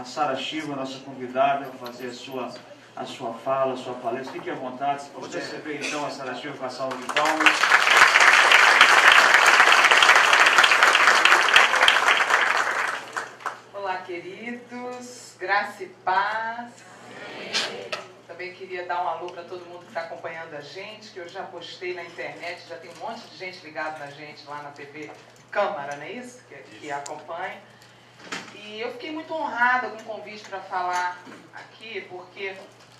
a Sara Shiva, nossa convidada, para fazer a sua fala, a sua palestra. Fique à vontade. Vamos receber então a Sara Shiva com a salva de palmas. Olá, queridos, graça e paz. Também queria dar um alô para todo mundo que está acompanhando a gente, que eu já postei na internet, já tem um monte de gente ligada na gente lá na TV Câmara, não é isso? Que acompanha. E eu fiquei muito honrada com o convite para falar aqui, porque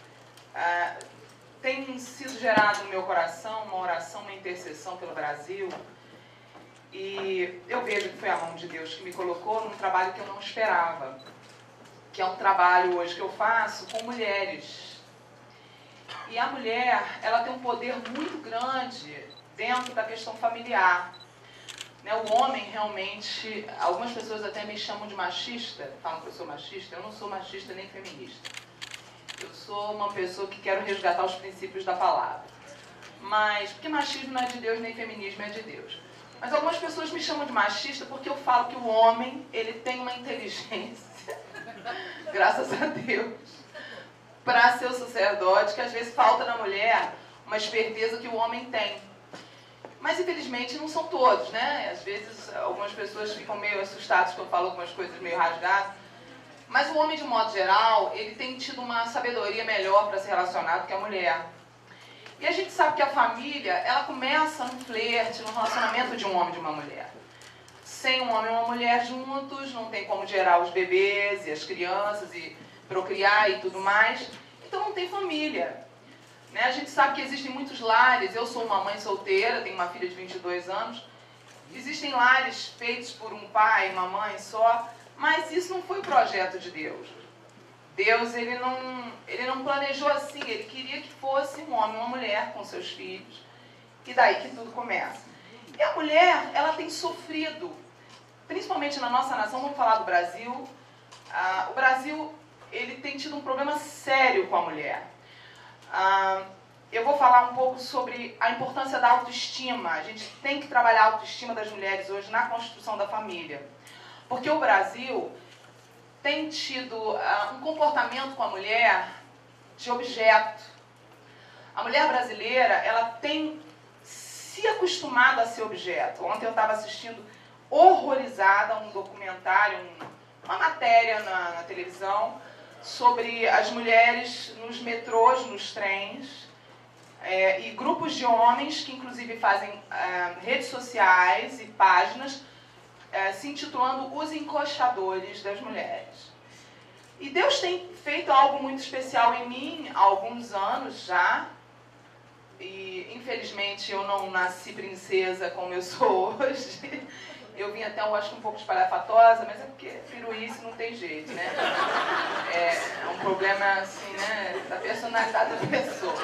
tem sido gerado no meu coração uma oração, uma intercessão pelo Brasil. E eu vejo que foi a mão de Deus que me colocou num trabalho que eu não esperava, que é um trabalho hoje que eu faço com mulheres. E a mulher, ela tem um poder muito grande dentro da questão familiar. O homem realmente, algumas pessoas até me chamam de machista, falam que eu sou machista. Eu não sou machista nem feminista. Eu sou uma pessoa que quero resgatar os princípios da palavra. Mas, porque machismo não é de Deus, nem feminismo é de Deus. Mas algumas pessoas me chamam de machista porque eu falo que o homem, ele tem uma inteligência, graças a Deus, para ser o sacerdote, que às vezes falta na mulher uma esperteza que o homem tem. Mas infelizmente não são todos, né? Às vezes algumas pessoas ficam meio assustadas que eu falo algumas coisas meio rasgadas. Mas o homem, de modo geral, ele tem tido uma sabedoria melhor para se relacionar do que a mulher. E a gente sabe que a família, ela começa num flerte, num relacionamento de um homem e de uma mulher. Sem um homem e uma mulher juntos, não tem como gerar os bebês e as crianças e procriar e tudo mais. Então não tem família. A gente sabe que existem muitos lares. Eu sou uma mãe solteira, tenho uma filha de 22 anos. Existem lares feitos por um pai e uma mãe só, mas isso não foi o projeto de Deus. Deus, ele não planejou assim. Ele queria que fosse um homem e uma mulher com seus filhos. E daí que tudo começa. E a mulher, ela tem sofrido, principalmente na nossa nação, vamos falar do Brasil. O Brasil, ele tem tido um problema sério com a mulher. Eu vou falar um pouco sobre a importância da autoestima. A gente tem que trabalhar a autoestima das mulheres hoje na construção da família. Porque o Brasil tem tido um comportamento com a mulher de objeto. A mulher brasileira, ela tem se acostumado a ser objeto. Ontem eu estava assistindo horrorizada a um documentário, uma matéria na televisão, sobre as mulheres nos metrôs, nos trens, e grupos de homens que inclusive fazem redes sociais e páginas se intitulando Os Encoxadores das Mulheres. E Deus tem feito algo muito especial em mim há alguns anos já. E infelizmente eu não nasci princesa como eu sou hoje. Eu vim até, eu acho, um pouco espalhafatosa, mas é porque piruíce não tem jeito, né? É um problema, assim, né, da personalidade da pessoa.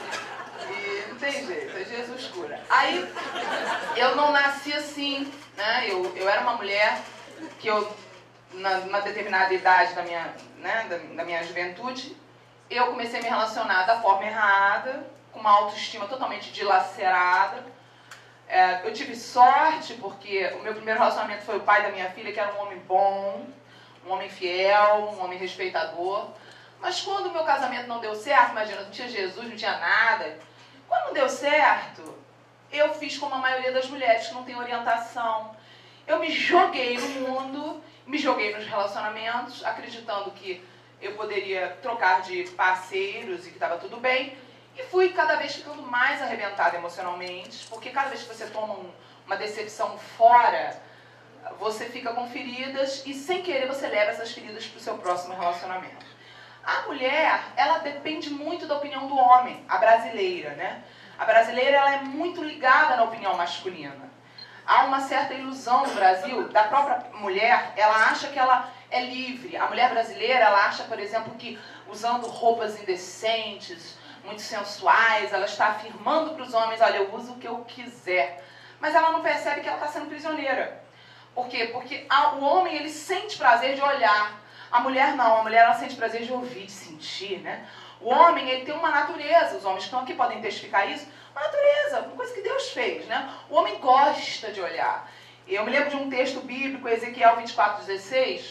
E não tem jeito, é Jesus cura. Aí, eu não nasci assim, né? Eu era uma mulher que eu, numa determinada idade da minha juventude, eu comecei a me relacionar da forma errada, com uma autoestima totalmente dilacerada. Eu tive sorte porque o meu primeiro relacionamento foi o pai da minha filha, que era um homem bom, um homem fiel, um homem respeitador. Mas quando o meu casamento não deu certo, imagina, não tinha Jesus, não tinha nada. Quando não deu certo, eu fiz como a maioria das mulheres que não tem orientação. Eu me joguei no mundo, me joguei nos relacionamentos, acreditando que eu poderia trocar de parceiros e que estava tudo bem. E fui cada vez ficando mais arrebentada emocionalmente, porque cada vez que você toma uma decepção fora, você fica com feridas e sem querer você leva essas feridas para o seu próximo relacionamento. A mulher, ela depende muito da opinião do homem, a brasileira, né? A brasileira, ela é muito ligada na opinião masculina. Há uma certa ilusão no Brasil da própria mulher, ela acha que ela é livre. A mulher brasileira, ela acha, por exemplo, que usando roupas indecentes, muito sensuais, ela está afirmando para os homens, olha, eu uso o que eu quiser. Mas ela não percebe que ela está sendo prisioneira. Por quê? Porque o homem, ele sente prazer de olhar. A mulher não, a mulher ela sente prazer de ouvir, de sentir, né? O homem, ele tem uma natureza, os homens que estão aqui podem testificar isso, uma natureza, uma coisa que Deus fez, né? O homem gosta de olhar. Eu me lembro de um texto bíblico, Ezequiel 24:16,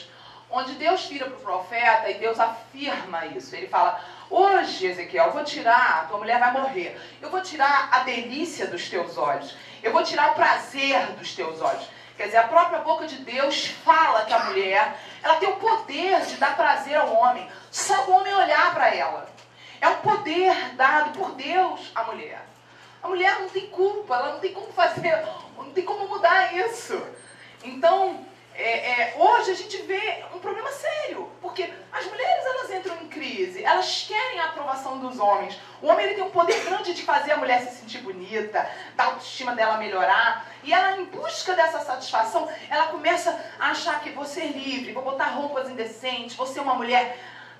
onde Deus vira para o profeta e Deus afirma isso. Ele fala, hoje, Ezequiel, eu vou tirar, tua mulher vai morrer, eu vou tirar a delícia dos teus olhos, eu vou tirar o prazer dos teus olhos. Quer dizer, a própria boca de Deus fala que a mulher, ela tem o poder de dar prazer ao homem, só o homem olhar para ela. É um poder dado por Deus à mulher. A mulher não tem culpa, ela não tem como fazer, não tem como mudar isso. Então, hoje a gente vê um problema sério, porque as mulheres elas entram em crise, elas querem a aprovação dos homens. O homem ele tem um poder grande de fazer a mulher se sentir bonita, da autoestima dela melhorar, e ela, em busca dessa satisfação, ela começa a achar que vou ser livre, vou botar roupas indecentes, vou ser uma mulher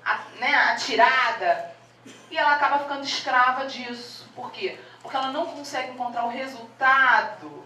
atirada, e ela acaba ficando escrava disso. Por quê? Porque ela não consegue encontrar o resultado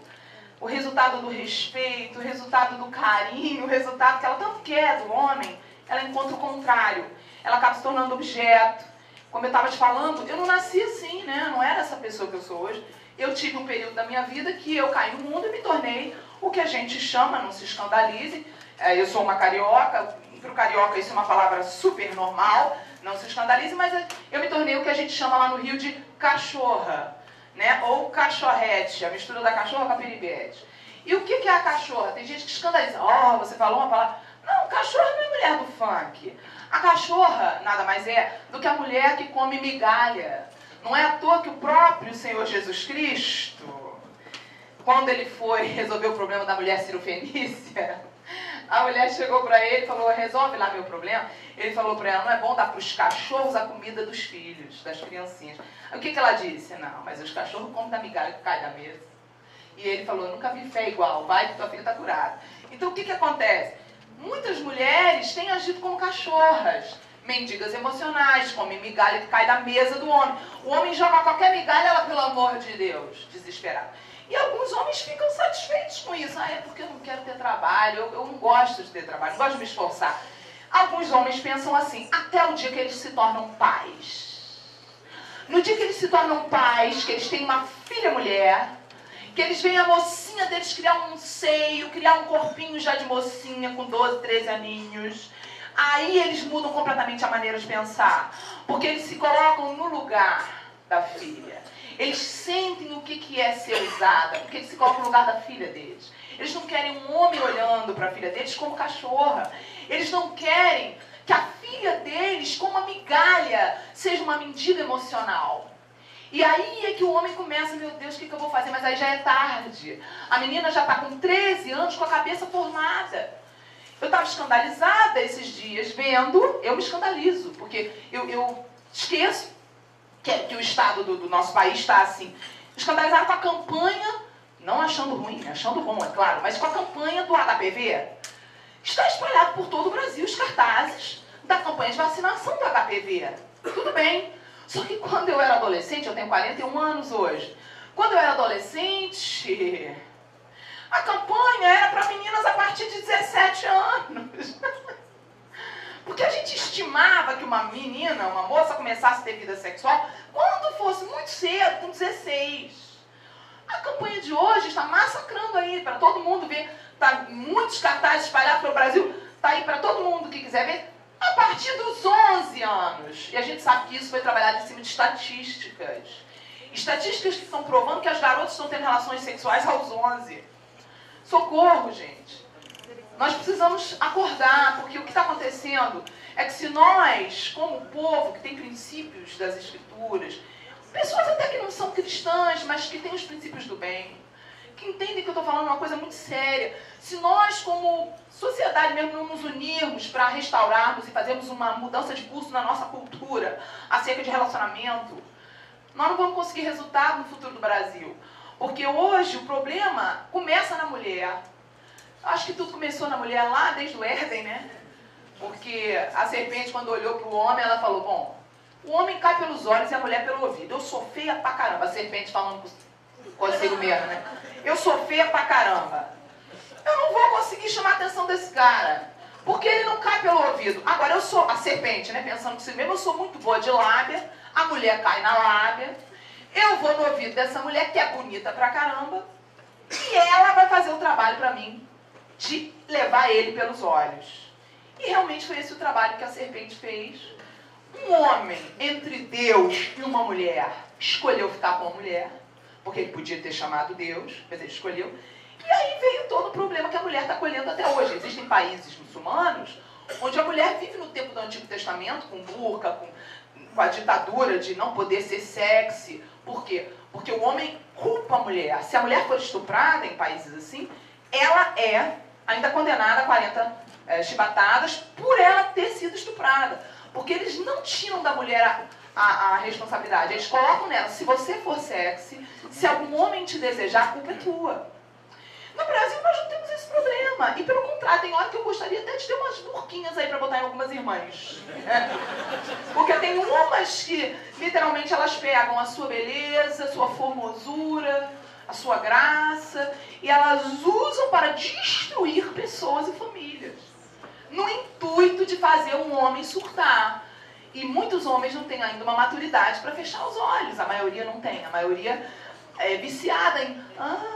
do respeito, o resultado do carinho, o resultado que ela tanto quer do homem, ela encontra o contrário. Ela acaba se tornando objeto. Como eu estava te falando, eu não nasci assim, né? Eu não era essa pessoa que eu sou hoje. Eu tive um período da minha vida que eu caí no mundo e me tornei o que a gente chama, não se escandalize, eu sou uma carioca, para o carioca isso é uma palavra super normal, não se escandalize, mas eu me tornei o que a gente chama lá no Rio de cachorra, né? Ou cachorrete, a mistura da cachorra com a piribete. E o que é a cachorra? Tem gente que escandaliza. Você falou uma palavra. Não, cachorra não é mulher do funk. A cachorra nada mais é do que a mulher que come migalha. Não é à toa que o próprio Senhor Jesus Cristo, quando ele foi resolver o problema da mulher cirofenícia, a mulher chegou para ele e falou, resolve lá meu problema. Ele falou para ela, não é bom dar para os cachorros a comida dos filhos, das criancinhas. O que ela disse? Não, mas os cachorros comem da migalha que cai da mesa. E ele falou, nunca vi fé igual, vai que tua filha está curada. Então o que acontece? Muitas mulheres têm agido como cachorras, mendigas emocionais, comem migalha que cai da mesa do homem. O homem joga qualquer migalha, ela, pelo amor de Deus, desesperada. E alguns homens ficam satisfeitos com isso. É porque eu não quero ter trabalho, eu não gosto de ter trabalho, não gosto de me esforçar. Alguns homens pensam assim, até o dia que eles se tornam pais. No dia que eles se tornam pais, que eles têm uma filha mulher, que eles veem a mocinha deles criar um seio, criar um corpinho já de mocinha com 12, 13 aninhos, aí eles mudam completamente a maneira de pensar, porque eles se colocam no lugar da filha. Eles sentem o que é ser usada, porque eles se colocam no lugar da filha deles. Eles não querem um homem olhando para a filha deles como cachorra. Eles não querem que a filha deles, como uma migalha, seja uma mendiga emocional. E aí é que o homem começa, meu Deus, o que eu vou fazer? Mas aí já é tarde. A menina já está com 13 anos, com a cabeça formada. Eu estava escandalizada esses dias, vendo, eu me escandalizo, porque eu esqueço que o estado do nosso país está assim, escandalizado com a campanha, não achando ruim, achando bom, é claro, mas com a campanha do HPV. Está espalhado por todo o Brasil os cartazes da campanha de vacinação do HPV. Tudo bem. Só que quando eu era adolescente, eu tenho 41 anos hoje, quando eu era adolescente, a campanha era para meninas a partir de 17 anos. Porque a gente estimava que uma menina, uma moça, começasse a ter vida sexual quando fosse muito cedo, com 16. A campanha de hoje está massacrando aí, para todo mundo ver. Tá muitos cartazes espalhados pelo Brasil, está aí para todo mundo que quiser ver, a partir dos 11 anos. E a gente sabe que isso foi trabalhado em cima de estatísticas. Estatísticas que estão provando que as garotas estão tendo relações sexuais aos 11. Socorro, gente. Nós precisamos acordar, porque o que está acontecendo é que se nós, como povo que tem princípios das Escrituras, pessoas até que não são cristãs, mas que têm os princípios do bem, que entendem que eu estou falando uma coisa muito séria, se nós, como sociedade mesmo, não nos unirmos para restaurarmos e fazermos uma mudança de curso na nossa cultura acerca de relacionamento, nós não vamos conseguir resultado no futuro do Brasil. Porque hoje o problema começa na mulher. Acho que tudo começou na mulher lá desde o Éden, né? Porque a serpente, quando olhou para o homem, ela falou, bom, o homem cai pelos olhos e a mulher pelo ouvido. Eu sou feia pra caramba. A serpente falando consigo mesmo, né? Eu sou feia pra caramba. Eu não vou conseguir chamar a atenção desse cara, porque ele não cai pelo ouvido. Agora eu sou a serpente, né? Pensando consigo mesmo, eu sou muito boa de lábia, a mulher cai na lábia, eu vou no ouvido dessa mulher que é bonita pra caramba, e ela vai fazer o trabalho pra mim de levar ele pelos olhos. E realmente foi esse o trabalho que a serpente fez. Um homem entre Deus e uma mulher escolheu ficar com a mulher, porque ele podia ter chamado Deus, mas ele escolheu. E aí veio todo o problema que a mulher está colhendo até hoje. Existem países muçulmanos onde a mulher vive no tempo do Antigo Testamento, com burca, com a ditadura de não poder ser sexy. Por quê? Porque o homem culpa a mulher. Se a mulher for estuprada em países assim, ela é ainda condenada a 40 chibatadas por ela ter sido estuprada. Porque eles não tiram da mulher a responsabilidade. Eles colocam nela, se você for sexy, se algum homem te desejar, a culpa é tua. No Brasil nós não temos esse problema. E pelo contrário, tem hora que eu gostaria até de ter umas burquinhas aí para botar em algumas irmãs. Porque tem umas que literalmente elas pegam a sua beleza, a sua formosura, a sua graça, e elas usam para destruir pessoas e famílias, no intuito de fazer um homem surtar. E muitos homens não têm ainda uma maturidade para fechar os olhos. A maioria não tem. A maioria é viciada em...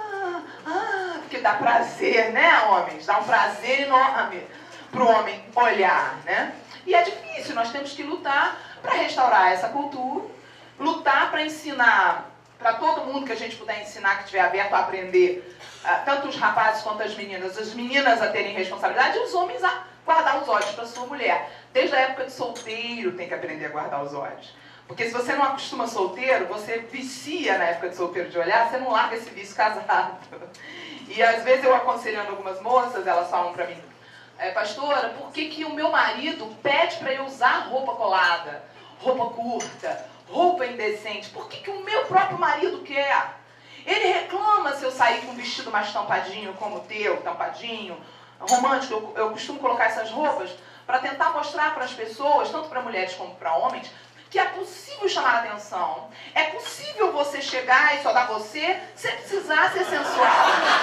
porque dá prazer, né, homens? Dá um prazer enorme para o homem olhar, né? E é difícil. Nós temos que lutar para restaurar essa cultura. Lutar para ensinar para todo mundo que a gente puder ensinar, que estiver aberto a aprender, tanto os rapazes quanto as meninas a terem responsabilidade e os homens a guardar os olhos para sua mulher. Desde a época de solteiro tem que aprender a guardar os olhos. Porque se você não acostuma solteiro, você vicia na época de solteiro de olhar, você não larga esse vício casado. E às vezes eu aconselhando algumas moças, elas falam para mim, pastora, por que o meu marido pede para eu usar roupa colada, roupa curta, roupa indecente? Por que o meu próprio marido quer? Ele reclama se eu sair com um vestido mais tampadinho como o teu, tampadinho, romântico. Eu costumo colocar essas roupas para tentar mostrar para as pessoas, tanto para mulheres como para homens, que é possível chamar a atenção. É possível você chegar e só dar você sem precisar ser sensual.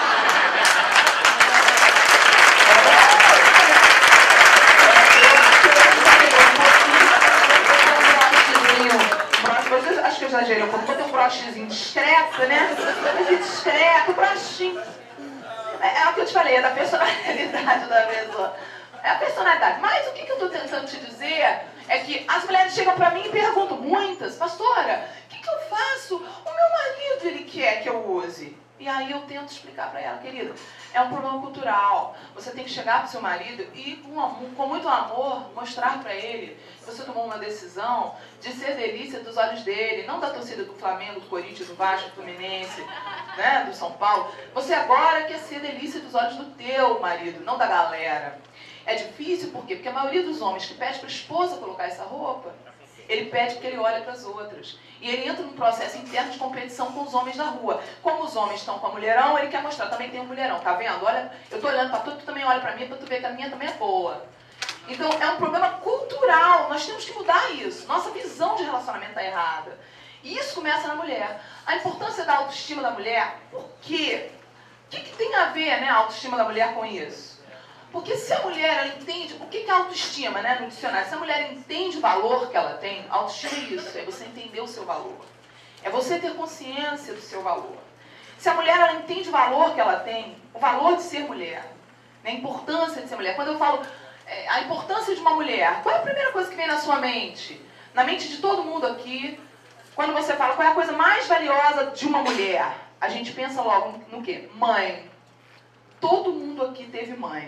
Acho que eu exagerei um pouco. Vou ter um brochezinho discreto, né? Discreto, brochinho. É o que eu te falei, é da personalidade da pessoa. É a personalidade. Mas o que eu estou tentando te dizer é que as mulheres chegam para mim e perguntam, muitas, pastora, o que eu faço? O meu marido, ele quer que eu use. E aí eu tento explicar para ela, querida, é um problema cultural. Você tem que chegar para o seu marido e, com muito amor, mostrar para ele que você tomou uma decisão de ser delícia dos olhos dele, não da torcida do Flamengo, do Corinthians, do Vasco, do Fluminense, né, do São Paulo. Você agora quer ser delícia dos olhos do teu marido, não da galera. É difícil, por quê? Porque a maioria dos homens que pede para a esposa colocar essa roupa, ele pede porque ele olha para as outras. E ele entra num processo interno de competição com os homens da rua. Como os homens estão com a mulherão, ele quer mostrar, também tem um mulherão, tá vendo? Olha, eu tô olhando para tu, tu também olha para mim, para tu ver que a minha também é boa. Então, é um problema cultural, nós temos que mudar isso. Nossa visão de relacionamento está errada. E isso começa na mulher. A importância da autoestima da mulher, por quê? O que tem a ver, né, a autoestima da mulher com isso? Porque se a mulher ela entende, o que é autoestima, né, no dicionário? Se a mulher entende o valor que ela tem, autoestima é isso, é você entender o seu valor. É você ter consciência do seu valor. Se a mulher ela entende o valor que ela tem, o valor de ser mulher, né, a importância de ser mulher. Quando eu falo a importância de uma mulher, qual é a primeira coisa que vem na sua mente? Na mente de todo mundo aqui, quando você fala qual é a coisa mais valiosa de uma mulher, a gente pensa logo no quê? Mãe. Todo mundo aqui teve mãe.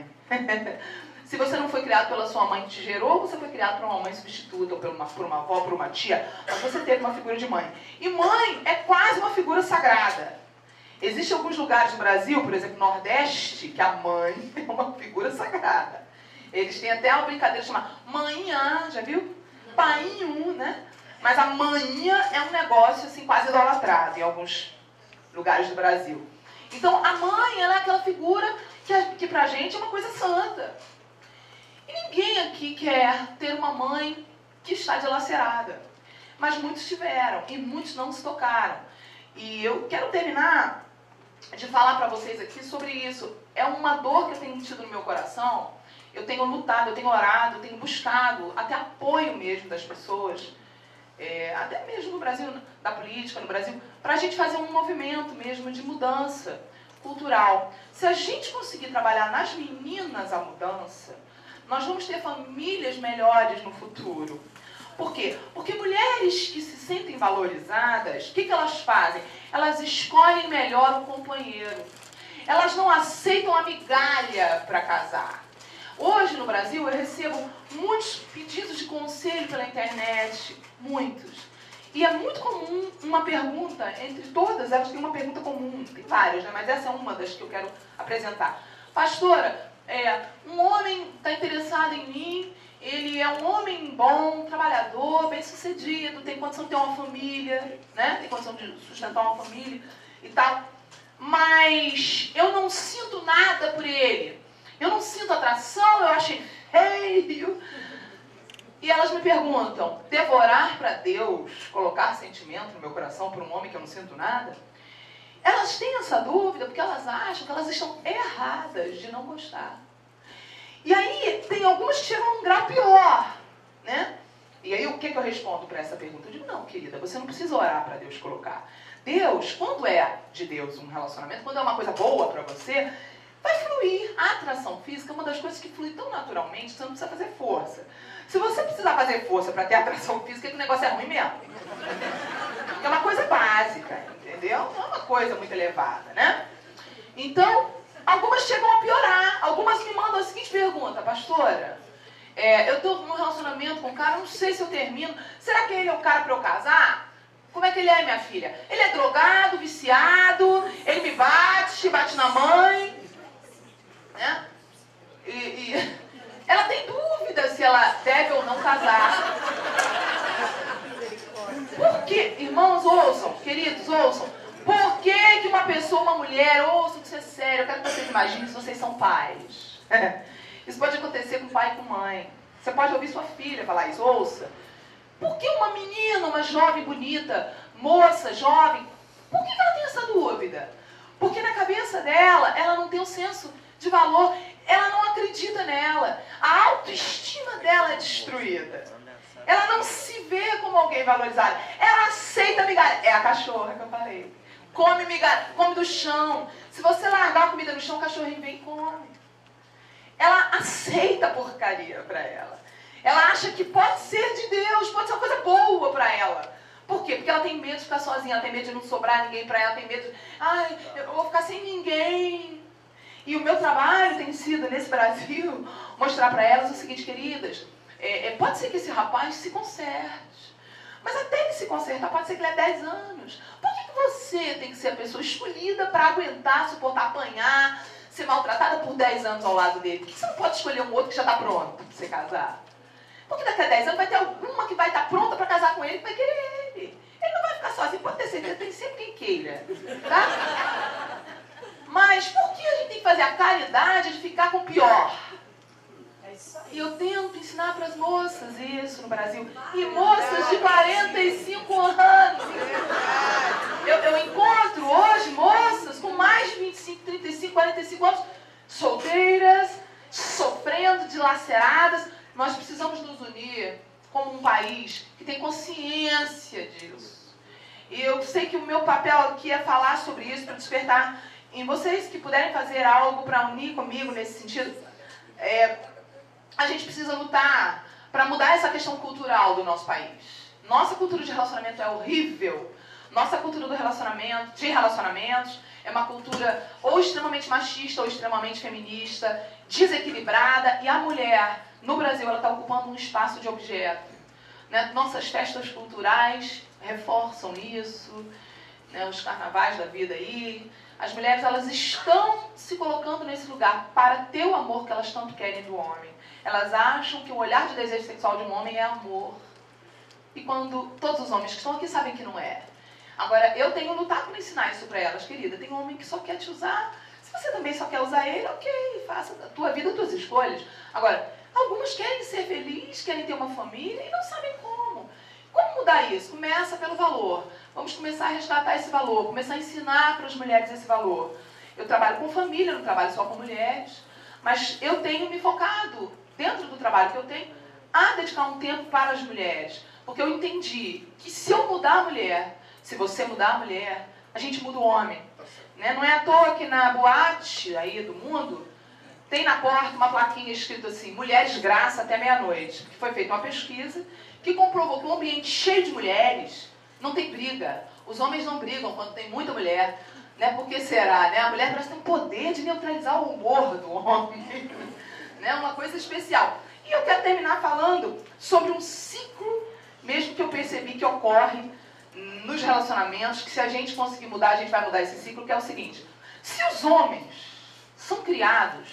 Se você não foi criado pela sua mãe que te gerou, você foi criado por uma mãe substituta, ou por uma avó, por uma tia, mas você teve uma figura de mãe. E mãe é quase uma figura sagrada. Existem alguns lugares no Brasil, por exemplo, Nordeste, que a mãe é uma figura sagrada. Eles têm até uma brincadeira chamada manhã, já viu? Painho, né? Mas a manhã é um negócio assim quase idolatrado em alguns lugares do Brasil. Então a mãe ela é aquela figura que pra gente é uma coisa santa. E ninguém aqui quer ter uma mãe que está dilacerada. Mas muitos tiveram e muitos não se tocaram. E eu quero terminar de falar para vocês aqui sobre isso. É uma dor que eu tenho tido no meu coração. Eu tenho lutado, eu tenho orado, eu tenho buscado até apoio mesmo das pessoas, até mesmo no Brasil, da política no Brasil, para a gente fazer um movimento mesmo de mudança cultural. Se a gente conseguir trabalhar nas meninas a mudança, nós vamos ter famílias melhores no futuro. Por quê? Porque mulheres que se sentem valorizadas, o que elas fazem? Elas escolhem melhor o companheiro. Elas não aceitam a migalha para casar. Hoje no Brasil eu recebo muitos pedidos de conselho pela internet, muitos. E é muito comum uma pergunta, entre todas elas tem uma pergunta comum, tem várias, né? Mas essa é uma das que eu quero apresentar. Pastora, um homem está interessado em mim, ele é um homem bom, trabalhador, bem-sucedido, tem condição de ter uma família, né? Tem condição de sustentar uma família e tal. Mas eu não sinto nada por ele. Eu não sinto atração, eu acho ele feio. E elas me perguntam, devo orar para Deus colocar sentimento no meu coração por um homem que eu não sinto nada? Elas têm essa dúvida porque elas acham que elas estão erradas de não gostar. E aí, tem algumas que chegam a um grau pior, né? E aí, o que eu respondo para essa pergunta? Eu digo, não, querida, você não precisa orar para Deus colocar. Deus, quando é de Deus um relacionamento, quando é uma coisa boa para você, vai fluir. A atração física é uma das coisas que flui tão naturalmente que você não precisa fazer força. Se você precisar fazer força para ter atração física, é que o negócio é ruim mesmo. É uma coisa básica, entendeu? Não é uma coisa muito elevada, né? Então, algumas chegam a piorar. Algumas me mandam a seguinte pergunta, pastora, eu estou num relacionamento com um cara, não sei se eu termino. Será que ele é o cara para eu casar? Como é que ele é, minha filha? Ele é drogado, viciado, ele me bate na mãe, né? Ela tem dúvida se ela deve ou não casar. Por quê? Irmãos, ouçam, queridos, ouçam. Por que uma pessoa, uma mulher, ouçam, isso é sério, eu quero que vocês imaginem se vocês são pais. Isso pode acontecer com pai e com mãe. Você pode ouvir sua filha falar isso, ouça. Por que uma menina, uma jovem bonita, moça, jovem, por que ela tem essa dúvida? Porque na cabeça dela, ela não tem um senso de valor, ela não acredita nela. A autoestima dela é destruída. Ela não se vê como alguém valorizado. Ela aceita migalha. É a cachorra que eu falei. Come migalha, come do chão. Se você largar a comida no chão, o cachorrinho vem e come. Ela aceita porcaria para ela. Ela acha que pode ser de Deus, pode ser uma coisa boa para ela. Por quê? Porque ela tem medo de ficar sozinha, ela tem medo de não sobrar ninguém para ela, tem medo de, eu vou ficar sem ninguém. E o meu trabalho tem sido, nesse Brasil, mostrar para elas o seguinte, queridas, pode ser que esse rapaz se conserte. Mas até ele se consertar, pode ser que ele é 10 anos. Por que você tem que ser a pessoa escolhida para aguentar, suportar, apanhar, ser maltratada por 10 anos ao lado dele? Por que você não pode escolher um outro que já está pronto para você casar? Porque daqui a 10 anos vai ter alguma que vai estar pronta para casar com ele, que vai querer ele. Ele não vai ficar sozinho, pode ter certeza, tem sempre quem queira. Tá? Mas por que a gente tem que fazer a caridade de ficar com o pior? E eu tento ensinar para as moças isso no Brasil. E moças de 45 anos. Eu encontro hoje moças com mais de 25, 35, 45 anos, solteiras, sofrendo, dilaceradas. Nós precisamos nos unir como um país que tem consciência disso. E eu sei que o meu papel aqui é falar sobre isso, para despertar em vocês que puderem fazer algo para unir comigo nesse sentido. A gente precisa lutar para mudar essa questão cultural do nosso país. Nossa cultura de relacionamento é horrível. Nossa cultura de relacionamentos é uma cultura ou extremamente machista ou extremamente feminista, desequilibrada. E a mulher, no Brasil, ela está ocupando um espaço de objeto. Né? Nossas festas culturais reforçam isso, né? Os carnavais da vida aí. As mulheres, elas estão se colocando nesse lugar para ter o amor que elas tanto querem do homem. Elas acham que o olhar de desejo sexual de um homem é amor. E quando todos os homens que estão aqui sabem que não é. Agora, eu tenho lutado para ensinar isso para elas, querida. Tem um homem que só quer te usar. Se você também só quer usar ele, ok, faça a tua vida, as tuas escolhas. Agora, algumas querem ser felizes, querem ter uma família e não sabem como. Como mudar isso? Começa pelo valor. Vamos começar a resgatar esse valor, começar a ensinar para as mulheres esse valor. Eu trabalho com família, não trabalho só com mulheres, mas eu tenho me focado, dentro do trabalho que eu tenho, a dedicar um tempo para as mulheres. Porque eu entendi que se eu mudar a mulher, se você mudar a mulher, a gente muda o homem. Né? Não é à toa que na boate aí do mundo, tem na porta uma plaquinha escrito assim, mulheres graça até meia-noite. Que foi feita uma pesquisa que comprovou que um ambiente cheio de mulheres não tem briga. Os homens não brigam quando tem muita mulher. Né? Por que será? Né? A mulher parece ter um poder de neutralizar o humor do homem. Né? Uma coisa especial. E eu quero terminar falando sobre um ciclo, mesmo que eu percebi que ocorre nos relacionamentos, que se a gente conseguir mudar, a gente vai mudar esse ciclo, que é o seguinte. Se os homens são criados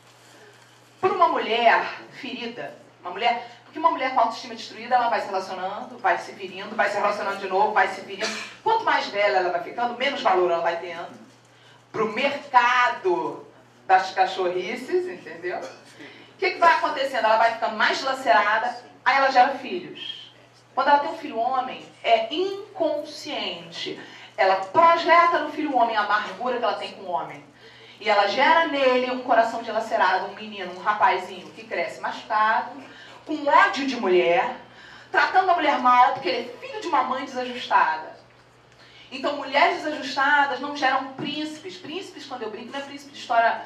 por uma mulher ferida, porque uma mulher com autoestima destruída, ela vai se relacionando, vai se ferindo, vai se relacionando de novo, vai se ferindo. Quanto mais velha ela vai ficando, menos valor ela vai tendo para o mercado das cachorrices, entendeu? O que vai acontecendo? Ela vai ficando mais dilacerada, aí ela gera filhos. Quando ela tem um filho homem, é inconsciente. Ela projeta no filho homem a amargura que ela tem com o homem. E ela gera nele um coração dilacerado, um menino, um rapazinho que cresce machucado, com ódio de mulher, tratando a mulher mal porque ele é filho de uma mãe desajustada. Então, mulheres desajustadas não geram príncipes. Príncipes, quando eu brinco, não é príncipe de história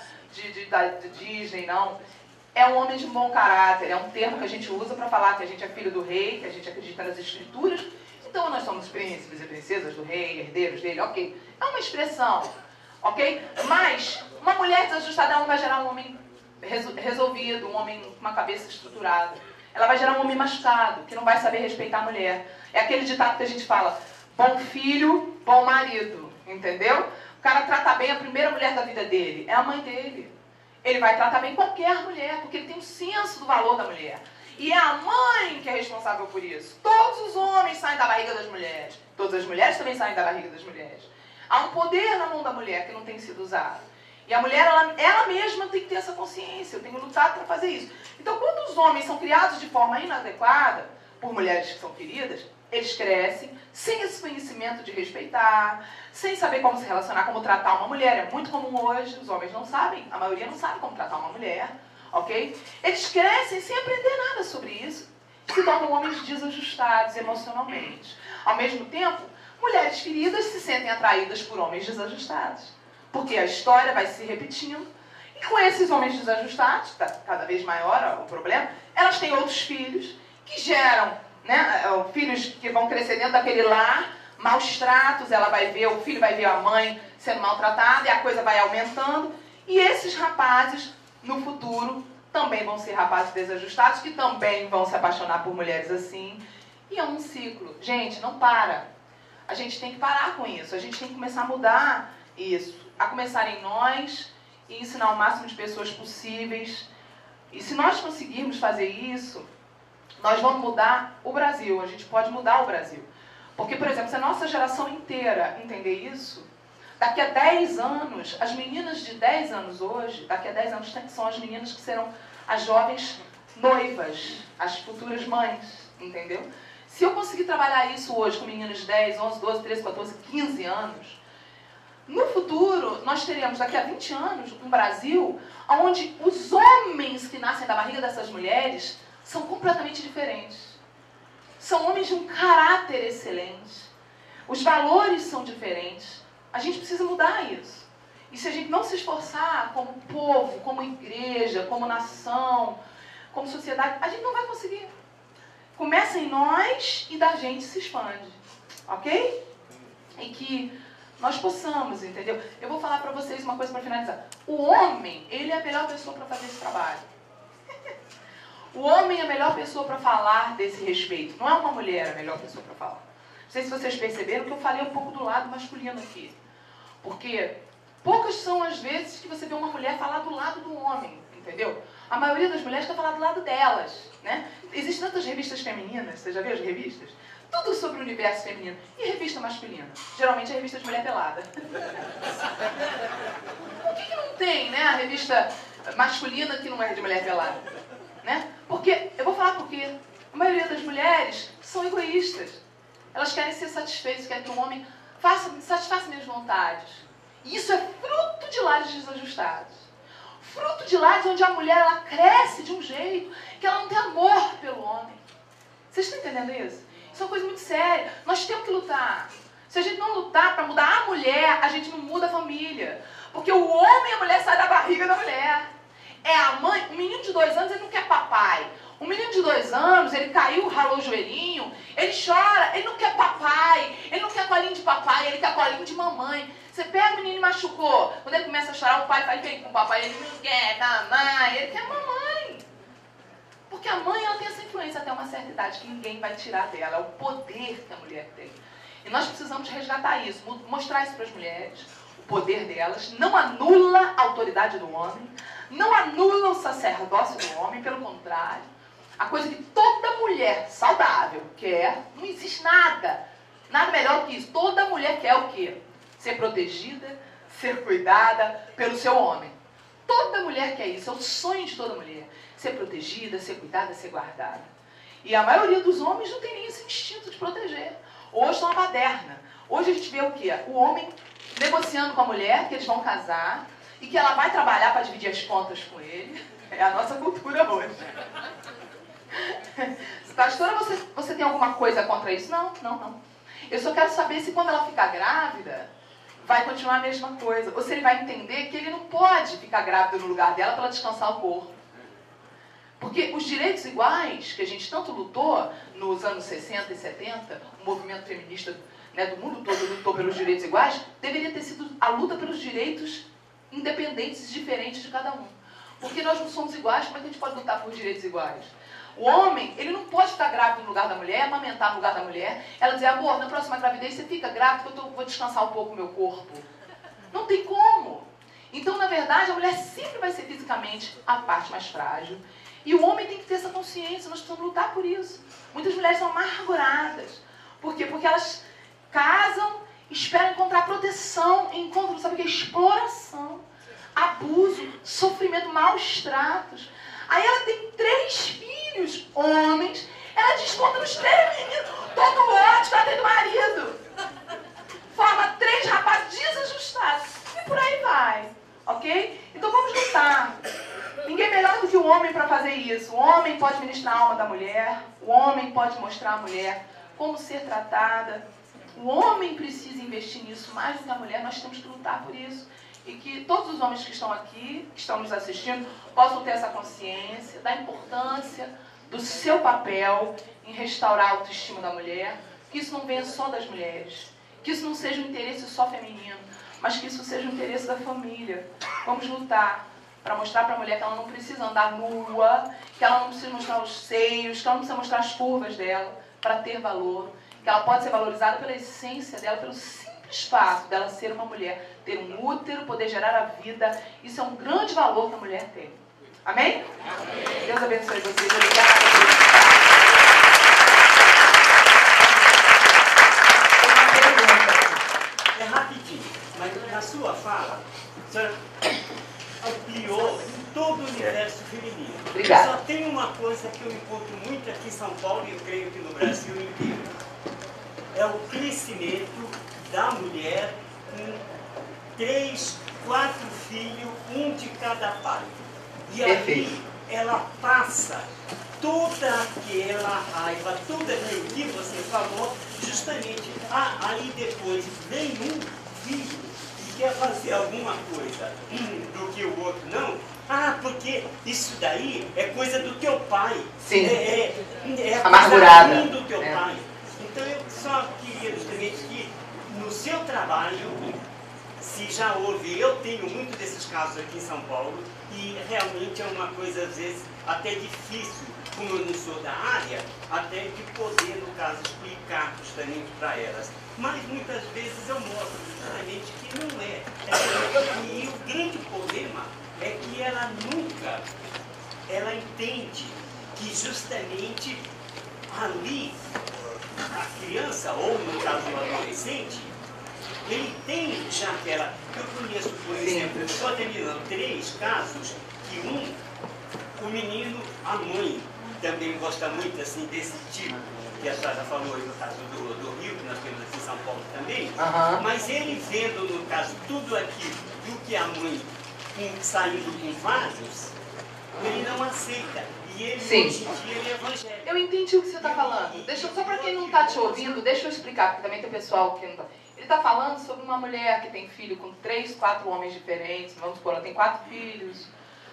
de Disney, não. É um homem de bom caráter, é um termo que a gente usa para falar que a gente é filho do rei, que a gente acredita nas escrituras. Então, nós somos príncipes e princesas do rei, herdeiros dele, ok. É uma expressão, ok? Mas, uma mulher desajustada, ela não vai gerar um homem resolvido, um homem com uma cabeça estruturada. Ela vai gerar um homem machucado, que não vai saber respeitar a mulher. É aquele ditado que a gente fala, bom filho, bom marido, entendeu? O cara trata bem a primeira mulher da vida dele, é a mãe dele. Ele vai tratar bem qualquer mulher, porque ele tem um senso do valor da mulher. E é a mãe que é responsável por isso. Todos os homens saem da barriga das mulheres. Todas as mulheres também saem da barriga das mulheres. Há um poder na mão da mulher que não tem sido usado. E a mulher, ela mesma tem que ter essa consciência. Eu tenho lutado para fazer isso. Então, quando os homens são criados de forma inadequada, por mulheres que são queridas, eles crescem sem esse conhecimento de respeitar, sem saber como se relacionar, como tratar uma mulher. É muito comum hoje, os homens não sabem, a maioria não sabe como tratar uma mulher, ok? Eles crescem sem aprender nada sobre isso, se tornam homens desajustados emocionalmente. Ao mesmo tempo, mulheres feridas se sentem atraídas por homens desajustados, porque a história vai se repetindo, e com esses homens desajustados, tá cada vez maior o problema, elas têm outros filhos que geram, né, filhos que vão crescer dentro daquele lar, maus tratos, ela vai ver, o filho vai ver a mãe sendo maltratada e a coisa vai aumentando. E esses rapazes, no futuro, também vão ser rapazes desajustados, que também vão se apaixonar por mulheres assim. E é um ciclo. Gente, não para. A gente tem que parar com isso. A gente tem que começar a mudar isso. A começar em nós e ensinar o máximo de pessoas possíveis. E se nós conseguirmos fazer isso, nós vamos mudar o Brasil. A gente pode mudar o Brasil. Porque, por exemplo, se a nossa geração inteira entender isso, daqui a 10 anos, as meninas de 10 anos hoje, daqui a 10 anos são as meninas que serão as jovens noivas, as futuras mães, entendeu? Se eu conseguir trabalhar isso hoje com meninas de 10, 11, 12, 13, 14, 15 anos, no futuro nós teremos daqui a 20 anos um Brasil onde os homens que nascem da barriga dessas mulheres são completamente diferentes. São homens de um caráter excelente. Os valores são diferentes. A gente precisa mudar isso. E se a gente não se esforçar como povo, como igreja, como nação, como sociedade, a gente não vai conseguir. Começa em nós e da gente se expande. Ok? E que nós possamos, entendeu? Eu vou falar para vocês uma coisa para finalizar. O homem, ele é a melhor pessoa para fazer esse trabalho. O homem é a melhor pessoa para falar desse respeito. Não é uma mulher a melhor pessoa para falar. Não sei se vocês perceberam que eu falei um pouco do lado masculino aqui. Porque poucas são as vezes que você vê uma mulher falar do lado do homem, entendeu? A maioria das mulheres quer falar do lado delas, né? Existem tantas revistas femininas, você já viu as revistas? Tudo sobre o universo feminino. E revista masculina? Geralmente é revista de mulher pelada. Por que não tem, né, a revista masculina que não é de mulher pelada? Né? Porque, eu vou falar porque a maioria das mulheres são egoístas. Elas querem ser satisfeitas, querem que o homem satisfaça minhas vontades. E isso é fruto de lares desajustados. Fruto de lares onde a mulher ela cresce de um jeito que ela não tem amor pelo homem. Vocês estão entendendo isso? Isso é uma coisa muito séria. Nós temos que lutar. Se a gente não lutar para mudar a mulher, a gente não muda a família. Porque o homem e a mulher saem da barriga da mulher. É a mãe, um menino de 2 anos, ele não quer papai. Um menino de 2 anos, ele caiu, ralou o joelhinho, ele chora, ele não quer papai, ele não quer colinho de papai, ele quer colinho de mamãe. Você pega o menino e machucou, quando ele começa a chorar, o pai faz bem com o papai, ele não quer mamãe, ele quer mamãe. Porque a mãe, ela tem essa influência até uma certa idade, que ninguém vai tirar dela, é o poder que a mulher tem. E nós precisamos resgatar isso, mostrar isso para as mulheres, o poder delas, não anula a autoridade do homem, não anula o sacerdócio do homem, pelo contrário. A coisa que toda mulher saudável quer, não existe nada melhor do que isso. Toda mulher quer o quê? Ser protegida, ser cuidada pelo seu homem. Toda mulher quer isso, é o sonho de toda mulher. Ser protegida, ser cuidada, ser guardada. E a maioria dos homens não tem nem esse instinto de proteger. Hoje estão na baderna. Hoje a gente vê o quê? O homem negociando com a mulher, que eles vão casar, e que ela vai trabalhar para dividir as contas com ele. É a nossa cultura hoje. Pastora, você tem alguma coisa contra isso? Não. Eu só quero saber se quando ela ficar grávida, vai continuar a mesma coisa. Ou se ele vai entender que ele não pode ficar grávido no lugar dela para ela descansar o corpo. Porque os direitos iguais, que a gente tanto lutou nos anos 60 e 70, o movimento feminista, né, do mundo todo lutou pelos direitos iguais, deveria ter sido a luta pelos direitos independentes e diferentes de cada um. Porque nós não somos iguais, como é que a gente pode lutar por direitos iguais? O homem, ele não pode ficar grávido no lugar da mulher, amamentar no lugar da mulher, ela dizer, amor, na próxima gravidez você fica grávida, porque eu vou descansar um pouco o meu corpo. Não tem como. Então, na verdade, a mulher sempre vai ser fisicamente a parte mais frágil. E o homem tem que ter essa consciência, nós precisamos lutar por isso. Muitas mulheres são amarguradas. Por quê? Porque elas casam, esperam encontrar proteção, encontram, sabe o que é? Exploração, abuso, sofrimento, maus tratos. Aí ela tem 3 filhos, homens, ela desconta nos 3 meninos, todo o ódio que ela tem do marido. Forma 3 rapazes desajustados. E por aí vai, ok? Então vamos lutar. Ninguém é melhor do que o homem para fazer isso. O homem pode ministrar a alma da mulher, o homem pode mostrar à mulher como ser tratada. O homem precisa investir nisso mais do que a mulher, nós temos que lutar por isso. E que todos os homens que estão aqui, que estão nos assistindo, possam ter essa consciência da importância do seu papel em restaurar a autoestima da mulher, que isso não venha só das mulheres, que isso não seja um interesse só feminino, mas que isso seja um interesse da família. Vamos lutar para mostrar para a mulher que ela não precisa andar nua, que ela não precisa mostrar os seios, que ela não precisa mostrar as curvas dela para ter valor, que ela pode ser valorizada pela essência dela, pelo simples fato dela ser uma mulher, ter um útero, poder gerar a vida. Isso é um grande valor que a mulher tem. Amém? Amém. Deus abençoe vocês. Obrigada. É rapidinho, mas na sua fala, a senhora ampliou todo o universo feminino. Obrigada. Só tem uma coisa que eu encontro muito aqui em São Paulo e eu creio que no Brasil inteiro. É o crescimento da mulher com 3, 4 filhos, um de cada pai. E aí ela passa toda aquela raiva, tudo aquilo que você falou, justamente, aí depois vem um filho que quer fazer alguma coisa do que o outro não. Porque isso daí é coisa do teu pai. Sim. É amargurada. coisa do teu pai. Então eu só queria justamente que no seu trabalho, se já houve, eu tenho muito desses casos aqui em São Paulo, e realmente é uma coisa às vezes até difícil, como eu não sou da área, até de poder, no caso, explicar justamente para elas. Mas muitas vezes eu mostro justamente que não é. E o grande problema é que ela nunca, ela entende que justamente ali, a criança, ou no caso o adolescente, ele tem já aquela... Eu conheço, por exemplo, só terminando 3 casos, que o menino, a mãe, também gosta muito assim, desse tipo, que a senhora falou aí no caso do Rio, que nós temos aqui em São Paulo também, mas ele vendo, no caso, tudo aquilo do que a mãe saindo com vários, ele não aceita. E ele, hoje em dia, ele é evangélico. Eu entendi o que você está falando. Deixa, só para quem não está te ouvindo, deixa eu explicar, porque também tem pessoal que não está... Ele está falando sobre uma mulher que tem filho com 3, 4 homens diferentes, vamos supor, ela tem 4 filhos,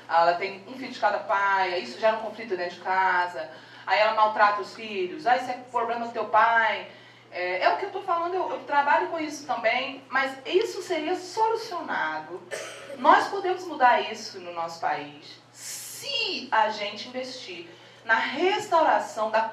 ela tem um filho de cada pai, aí isso gera um conflito dentro de casa, aí ela maltrata os filhos, aí isso é problema do teu pai. É o que eu estou falando, eu trabalho com isso também, mas isso seria solucionado. Nós podemos mudar isso no nosso país se a gente investir na restauração da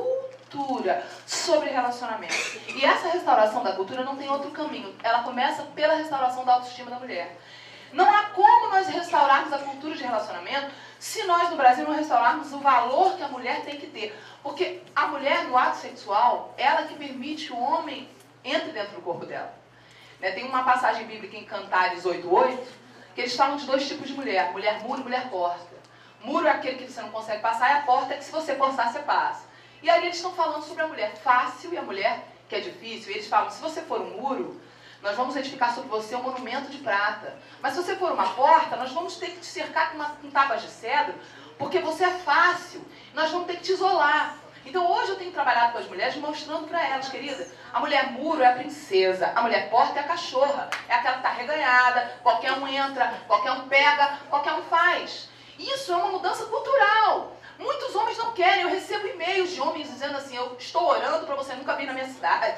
cultura sobre relacionamento. E essa restauração da cultura não tem outro caminho. Ela começa pela restauração da autoestima da mulher. Não há como nós restaurarmos a cultura de relacionamento se nós no Brasil não restaurarmos o valor que a mulher tem que ter. Porque a mulher no ato sexual, ela que permite o homem entre dentro do corpo dela. Tem uma passagem bíblica em Cantares 8:8, que eles falam de dois tipos de mulher. Mulher muro e mulher porta. Muro é aquele que você não consegue passar, e a porta é que se você forçar, você passa. E aí eles estão falando sobre a mulher fácil e a mulher que é difícil. E eles falam, se você for um muro, nós vamos edificar sobre você um monumento de prata. Mas se você for uma porta, nós vamos ter que te cercar com tábuas de cedro, porque você é fácil. Nós vamos ter que te isolar. Então hoje eu tenho trabalhado com as mulheres, mostrando para elas, querida, a mulher muro é a princesa, a mulher porta é a cachorra. É aquela que está reganhada, qualquer um entra, qualquer um pega, qualquer um faz. Isso é uma mudança cultural. Muitos homens não querem. Eu recebo e-mails de homens dizendo assim, eu estou orando para você nunca vir na minha cidade.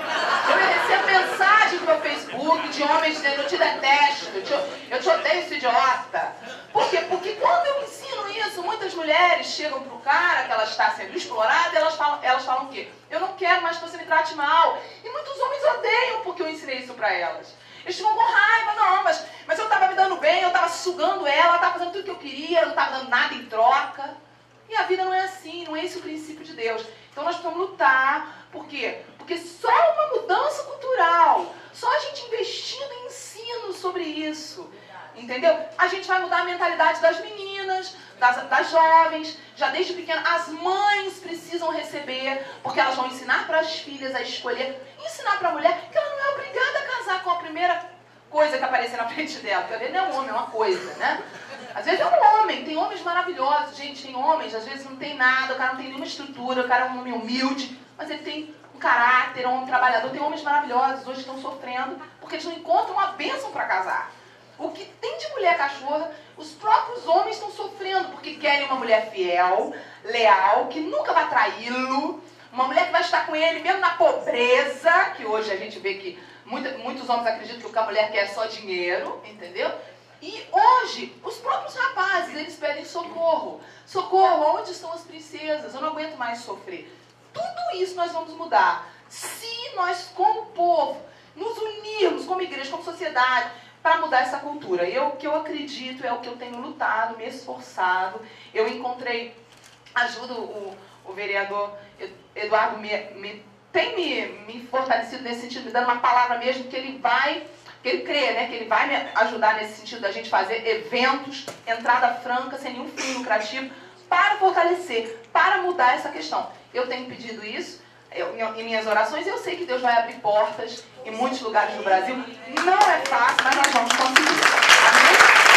Eu recebo mensagens no meu Facebook de homens dizendo, eu te detesto, eu te odeio, esse idiota. Por quê? Porque quando eu ensino isso, muitas mulheres chegam para o cara que ela está sendo explorada e elas falam o quê? Eu não quero mais que você me trate mal. E muitos homens odeiam porque eu ensinei isso para elas. Eles ficam com raiva, não, mas eu estava me dando bem, eu estava sugando ela estava fazendo tudo o que eu queria, eu não estava dando nada em troca. E a vida não é assim, não é esse o princípio de Deus. Então nós precisamos lutar. Por quê? Porque só uma mudança cultural, só a gente investindo em ensino sobre isso, entendeu? A gente vai mudar a mentalidade das meninas, das jovens, já desde pequena. As mães precisam receber, porque elas vão ensinar para as filhas a escolher, ensinar para a mulher que ela não é obrigada a casar com a primeira coisa que aparecer na frente dela. Porque às vezes não é um homem, é uma coisa, né? Às vezes é um homem, tem homens maravilhosos, gente, tem homens, às vezes não tem nada, o cara não tem nenhuma estrutura, o cara é um homem humilde, mas ele tem um caráter, é um homem trabalhador. Tem homens maravilhosos, hoje estão sofrendo, porque eles não encontram uma bênção para casar. O que tem de mulher cachorra, os próprios homens estão sofrendo, porque querem uma mulher fiel, leal, que nunca vai traí-lo, uma mulher que vai estar com ele mesmo na pobreza, que hoje a gente vê que muitos homens acreditam que o que a mulher quer é só dinheiro, entendeu? E hoje, os próprios rapazes, eles pedem socorro. Socorro, onde estão as princesas? Eu não aguento mais sofrer. Tudo isso nós vamos mudar. Se nós, como povo, nos unirmos como igreja, como sociedade, para mudar essa cultura. O que eu acredito é o que eu tenho lutado, me esforçado. Eu encontrei ajuda, o vereador Eduardo tem me fortalecido nesse sentido, me dando uma palavra mesmo que ele crê, né, que ele vai me ajudar nesse sentido da gente fazer eventos, entrada franca, sem nenhum fim lucrativo, para fortalecer, para mudar essa questão. Eu tenho pedido isso em minhas orações e eu sei que Deus vai abrir portas em muitos lugares do Brasil. Não é fácil, mas nós vamos conseguir. Amém?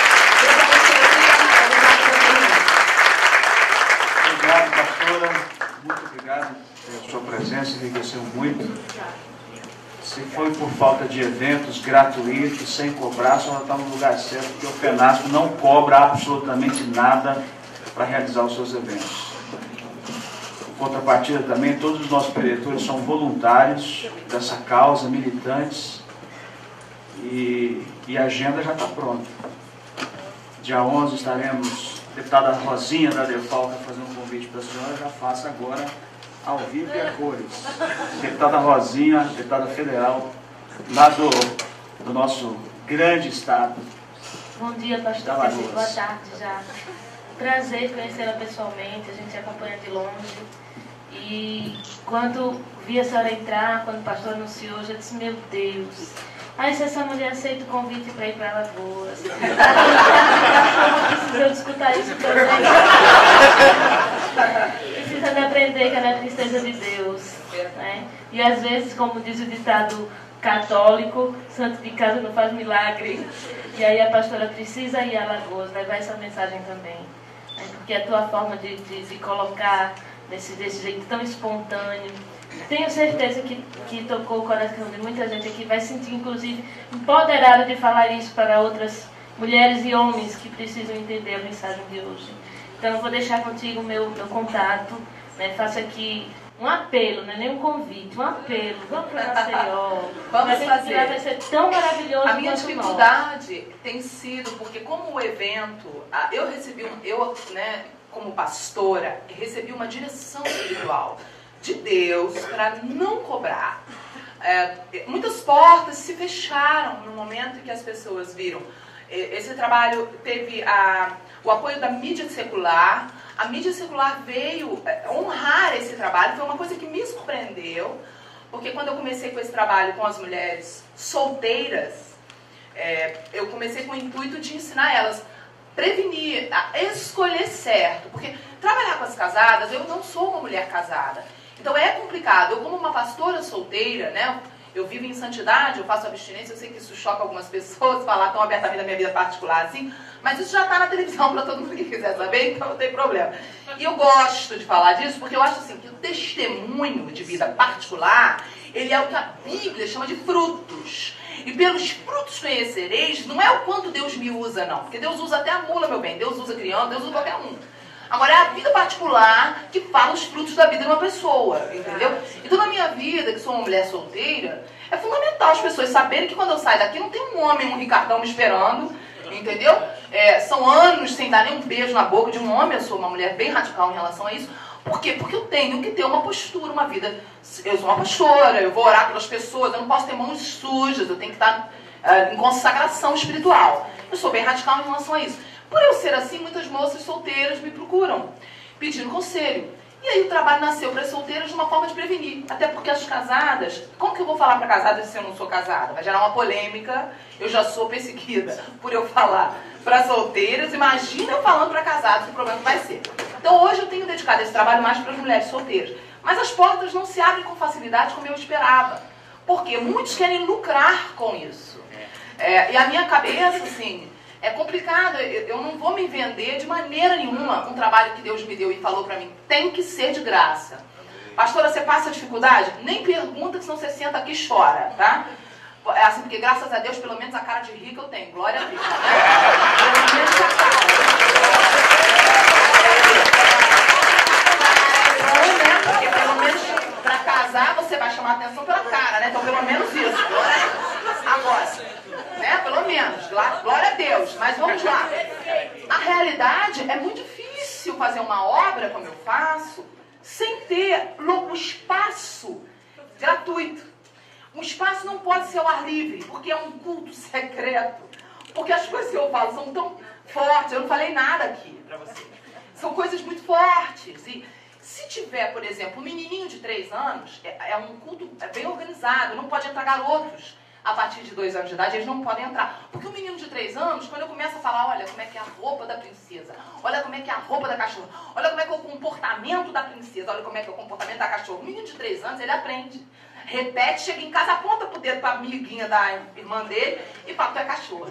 Obrigado, pastora. Muito obrigado pela sua presença, enriqueceu muito. Se foi por falta de eventos gratuitos, sem cobrar, só está no lugar certo, porque o FENASCO não cobra absolutamente nada para realizar os seus eventos. Em contrapartida também, todos os nossos preletores são voluntários dessa causa, militantes, e a agenda já está pronta. Dia 11 estaremos, deputada Rosinha da DEFAL está fazendo um convite para a senhora, já faça agora, ao vivo e a cores. Deputada Rosinha, deputada federal, lá do nosso grande estado. Bom dia, pastor. Boa tarde já. Prazer conhecê-la pessoalmente, a gente acompanha de longe. E quando vi a senhora entrar, quando o pastor anunciou, eu já disse, meu Deus. Aí se essa mulher aceita o convite para ir para Alagoas. Precisa de escutar isso também. Precisa de aprender que ela é a tristeza de Deus. Né? E às vezes, como diz o ditado católico, santo de casa não faz milagre. E aí a pastora precisa ir a Alagoas, levar essa mensagem também. Né? Porque a tua forma de colocar desse jeito tão espontâneo, tenho certeza que tocou o coração de muita gente aqui, vai sentir inclusive empoderada de falar isso para outras mulheres e homens que precisam entender a mensagem de hoje. Então eu vou deixar contigo o meu contato, né? Faço aqui um apelo, não é nem um convite, um apelo. Vamos para Maceió. Vamos fazer. Vai ser tão maravilhoso. A minha dificuldade tem sido, porque como o evento, eu recebi, né, como pastora, recebi uma direção espiritual de Deus para não cobrar. Muitas portas se fecharam no momento em que as pessoas viram. Esse trabalho teve o apoio da mídia secular. A mídia secular veio honrar esse trabalho. Foi uma coisa que me surpreendeu, porque quando eu comecei com esse trabalho com as mulheres solteiras, eu comecei com o intuito de ensinar elas prevenir, a escolher certo. Porque trabalhar com as casadas, eu não sou uma mulher casada. Então é complicado. Eu, como uma pastora solteira, né? Eu vivo em santidade, eu faço abstinência, eu sei que isso choca algumas pessoas, falar tão abertamente da minha vida particular assim, mas isso já está na televisão para todo mundo que quiser saber, então não tem problema. E eu gosto de falar disso porque eu acho assim, que o testemunho de vida particular, ele é o que a Bíblia chama de frutos. E pelos frutos conhecereis, não é o quanto Deus me usa, não. Porque Deus usa até a mula, meu bem. Deus usa criança, Deus usa qualquer um. Agora, é a vida particular que fala os frutos da vida de uma pessoa, entendeu? Então, na minha vida, que sou uma mulher solteira, é fundamental as pessoas saberem que quando eu saio daqui, não tem um homem, um Ricardão me esperando, entendeu? São anos sem dar nem um beijo na boca de um homem. Eu sou uma mulher bem radical em relação a isso. Por quê? Porque eu tenho que ter uma postura, uma vida. Eu sou uma pastora, eu vou orar pelas pessoas, eu não posso ter mãos sujas, eu tenho que estar em consagração espiritual. Eu sou bem radical em relação a isso. Por eu ser assim, muitas moças solteiras me procuram, pedindo conselho. E aí o trabalho nasceu para as solteiras de uma forma de prevenir. Até porque as casadas... Como que eu vou falar para casadas se eu não sou casada? Vai gerar uma polêmica, eu já sou perseguida por eu falar para solteiras. Imagina eu falando para casados, que problema que vai ser. Então hoje eu tenho dedicado esse trabalho mais para as mulheres solteiras. Mas as portas não se abrem com facilidade como eu esperava. Porque muitos querem lucrar com isso. E a minha cabeça, assim... É complicado, eu não vou me vender de maneira nenhuma um trabalho que Deus me deu e falou pra mim. Tem que ser de graça. Pastora, você passa dificuldade? Nem pergunta, que senão você senta aqui e chora, tá? É assim, porque graças a Deus, pelo menos a cara de rica eu tenho. Glória a Deus. Pelo menos a cara. Porque pelo menos pra casar você vai chamar atenção pela cara, né? Então pelo menos isso. Agora... né? Pelo menos, glória a Deus, mas vamos lá. A realidade é muito difícil fazer uma obra como eu faço sem ter o espaço gratuito. Um espaço não pode ser ao ar livre, porque é um culto secreto. Porque as coisas que eu falo são tão fortes, eu não falei nada aqui pra vocês. São coisas muito fortes. E se tiver, por exemplo, um menininho de 3 anos, é um culto bem organizado, não pode entrar garotos. A partir de 2 anos de idade, eles não podem entrar. Porque o menino de 3 anos, quando eu começo a falar, olha como é que é a roupa da princesa, olha como é que é a roupa da cachorra, olha como é que é o comportamento da princesa, olha como é que é o comportamento da cachorra. O menino de 3 anos, ele aprende. Repete, chega em casa, aponta pro dedo pra amiguinha da irmã dele e fala, tu é cachorra.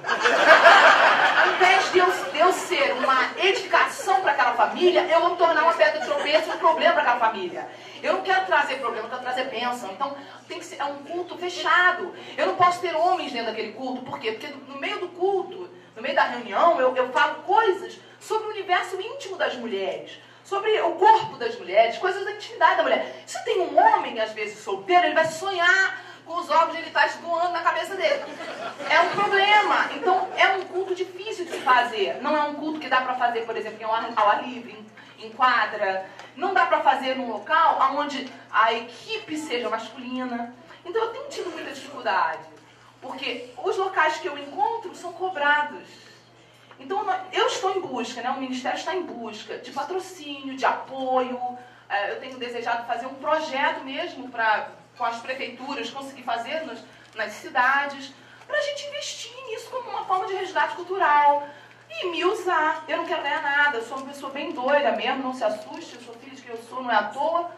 Ao invés de eu ser uma edificação para aquela família, eu vou me tornar uma pedra de tropeço e um problema para aquela família. Eu não quero trazer problema, eu quero trazer bênção. Então, tem que ser, é um culto fechado. Eu não posso ter homens dentro daquele culto. Por quê? Porque no meio do culto, no meio da reunião, eu falo coisas sobre o universo íntimo das mulheres. Sobre o corpo das mulheres, coisas da intimidade da mulher. Se tem um homem, às vezes, solteiro, ele vai sonhar com os órgãos genitais voando na cabeça dele. É um problema. Então, é um culto difícil de se fazer. Não é um culto que dá para fazer, por exemplo, ao ar livre, em quadra. Não dá para fazer num local onde a equipe seja masculina. Então, eu tenho tido muita dificuldade. Porque os locais que eu encontro são cobrados. Então, eu estou em busca, né? O Ministério está em busca de patrocínio, de apoio. Eu tenho desejado fazer um projeto mesmo com as prefeituras, conseguir fazer nas cidades, para a gente investir nisso como uma forma de resgate cultural e me usar. Eu não quero ganhar nada, eu sou uma pessoa bem doida mesmo, não se assuste, eu sou filha de quem eu sou, não é à toa.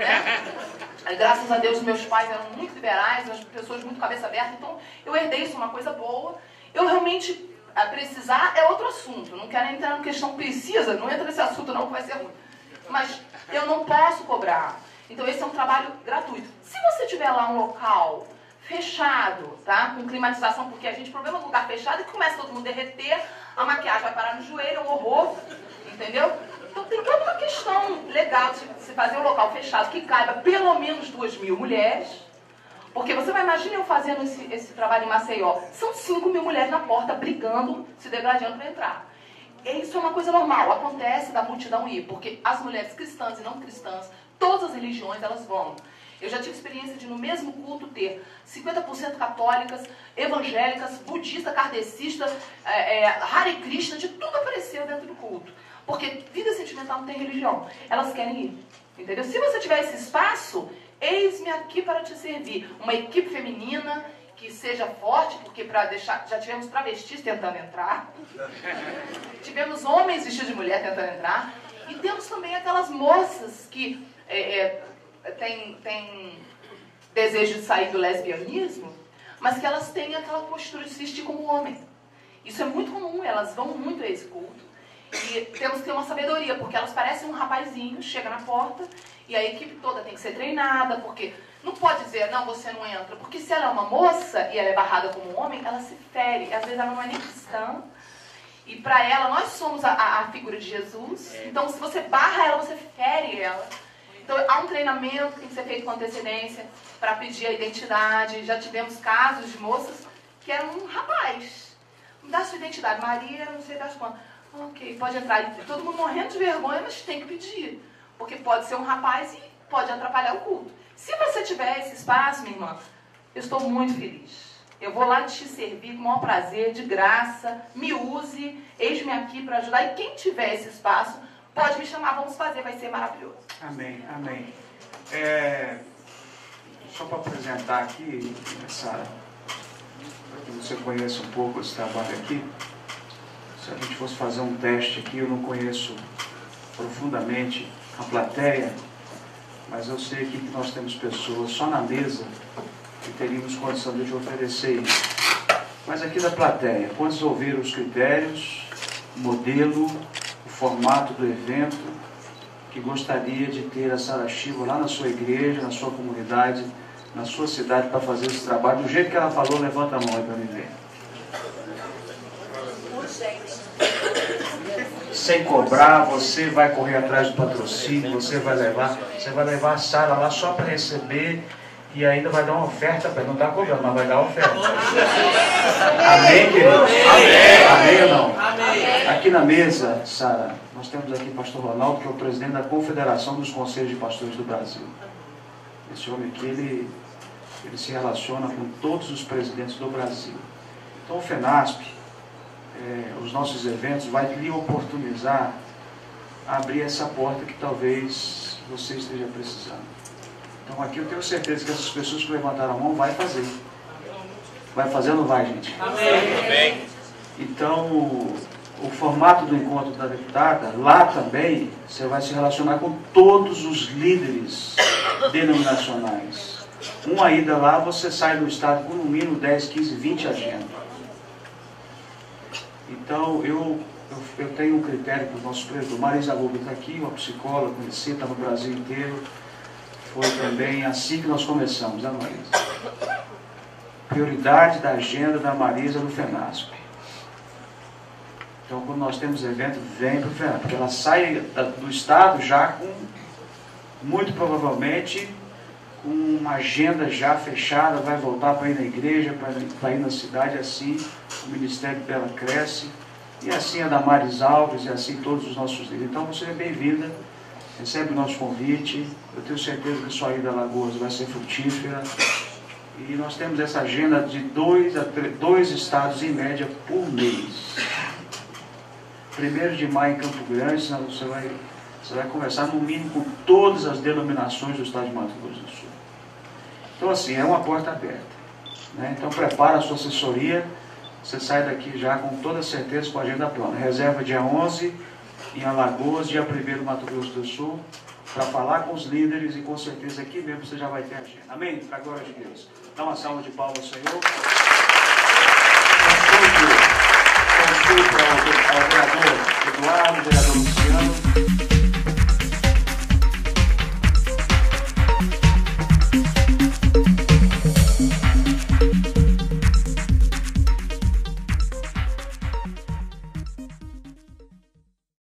Né? Graças a Deus, meus pais eram muito liberais, as pessoas muito cabeça aberta, então eu herdei isso, uma coisa boa. Eu realmente... precisar é outro assunto. Não quero entrar na questão precisa, não entra nesse assunto não, que vai ser ruim. Mas eu não posso cobrar. Então esse é um trabalho gratuito. Se você tiver lá um local fechado, tá? Com climatização, porque a gente, o problema do lugar fechado é que começa todo mundo a derreter, a maquiagem vai parar no joelho, é um horror, entendeu? Então tem toda uma questão legal de se fazer um local fechado que caiba pelo menos 2.000 mulheres, porque você vai imaginar eu fazendo esse trabalho em Maceió, são 5.000 mulheres na porta brigando, se degradando para entrar. Isso é uma coisa normal, acontece da multidão ir, porque as mulheres cristãs e não cristãs, todas as religiões, elas vão. Eu já tive experiência de no mesmo culto ter 50% católicas, evangélicas, budistas, kardecistas, Hare Krishna, de tudo apareceu dentro do culto. Porque vida sentimental não tem religião. Elas querem ir. Entendeu? Se você tiver esse espaço, eis-me aqui para te servir. Uma equipe feminina que seja forte, porque para deixar, já tivemos travestis tentando entrar. Tivemos homens vestidos de mulher tentando entrar. E temos também aquelas moças que têm desejo de sair do lesbianismo, mas que elas têm aquela postura de se vestir como homem. Isso é muito comum, elas vão muito a esse culto. E temos que ter uma sabedoria, porque elas parecem um rapazinho, chega na porta, e a equipe toda tem que ser treinada, porque não pode dizer, não, você não entra, porque se ela é uma moça e ela é barrada como homem, ela se fere, às vezes ela não é nem cristã, e para ela, nós somos a figura de Jesus, então se você barra ela, você fere ela. Então há um treinamento que tem que ser feito com antecedência, para pedir a identidade. Já tivemos casos de moças que eram um rapaz, me dá sua identidade, Maria, não sei das quantas. Ok, pode entrar. E todo mundo morrendo de vergonha, mas tem que pedir. Porque pode ser um rapaz e pode atrapalhar o culto. Se você tiver esse espaço, minha irmã, eu estou muito feliz. Eu vou lá te servir com o maior prazer, de graça. Me use, eis-me aqui para ajudar. E quem tiver esse espaço, pode me chamar, vamos fazer, vai ser maravilhoso. Amém, amém. Só para apresentar aqui, para que você conheça um pouco esse trabalho aqui. Se a gente fosse fazer um teste aqui, eu não conheço profundamente a plateia, mas eu sei aqui que nós temos pessoas só na mesa que teríamos condição de oferecer isso. Mas aqui da plateia, quantos ouviram os critérios, o modelo, o formato do evento, que gostaria de ter a Sara Shiva lá na sua igreja, na sua comunidade, na sua cidade, para fazer esse trabalho? Do jeito que ela falou, levanta a mão aí para me ver. Sem cobrar, você vai correr atrás do patrocínio, você vai levar a Sara lá só para receber e ainda vai dar uma oferta para ele. Não está cobrando, mas vai dar uma oferta. Amém, queridos? Amém. Amém ou não? Amém. Aqui na mesa, Sara, nós temos aqui o pastor Ronaldo, que é o presidente da Confederação dos Conselhos de Pastores do Brasil. Esse homem aqui, ele se relaciona com todos os presidentes do Brasil. Então o FENASP, os nossos eventos, vai lhe oportunizar a abrir essa porta que talvez você esteja precisando. Então aqui eu tenho certeza que essas pessoas que levantaram a mão vai fazer. Vai fazer ou não vai, gente? Amém. Então o formato do encontro da deputada, lá também você vai se relacionar com todos os líderes denominacionais. Uma ida lá, você sai do estado com no mínimo 10, 15, 20 agendas. Então, eu tenho um critério para o nosso presidente. Marisa Gomes está aqui, uma psicóloga conhecida, está no Brasil inteiro. Foi também assim que nós começamos, né, Marisa? Prioridade da agenda da Marisa no FENASP. Então, quando nós temos evento, vem para o FENASP. Porque ela sai do estado já com, muito provavelmente, com uma agenda já fechada, vai voltar para ir na igreja, para ir na cidade, assim o ministério dela cresce, e assim a Damares Alves, e assim todos os nossos líderes. Então você é bem-vinda, recebe o nosso convite, eu tenho certeza que sua ida a Alagoas vai ser frutífera, e nós temos essa agenda de 2 estados em média por mês. 1º de maio em Campo Grande, você vai conversar no mínimo com todas as denominações do estado de Mato Grosso do Sul. Então assim, é uma porta aberta, né? Então prepara a sua assessoria, você sai daqui já com toda certeza com a agenda plana. Reserva dia 11 em Alagoas, dia 1º no Mato Grosso do Sul, para falar com os líderes, e com certeza aqui mesmo você já vai ter a agenda. Amém? Para a glória de Deus. Dá uma salva de palmas ao Senhor. Consulta ao vereador Eduardo, vereador Luciano.